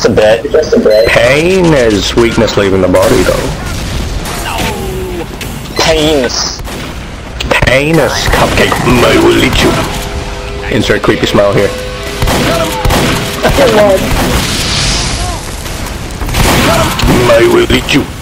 Just a bit. Pain is weakness leaving the body, though. Painis. Painis, Cupcake, I will eat you. Insert creepy smile here. I will eat you.